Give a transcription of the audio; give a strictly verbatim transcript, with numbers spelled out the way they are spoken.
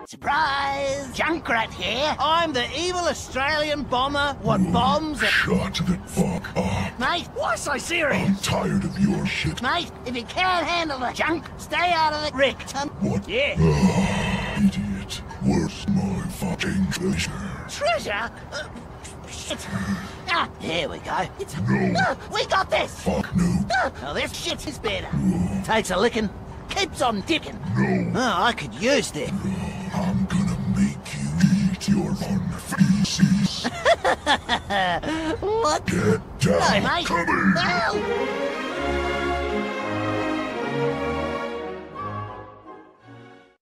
Surprise! Junkrat here. I'm the evil Australian bomber what bombs at... Shut the fuck up. Mate, what's so serious? I'm tired of your shit. Mate, if you can't handle the junk, stay out of the Rick. What? Yeah. Ah, idiot. Where's my fucking treasure? Treasure? Uh, shit. Ah, here we go. It's... No. Uh, we got this. Fuck no. Uh, oh, this shit is better. No. Takes a licking, keeps on ticking. No. Oh, I could use this. I'm gonna make you eat your own feces. What? Get down. No, mate. Come here. Help!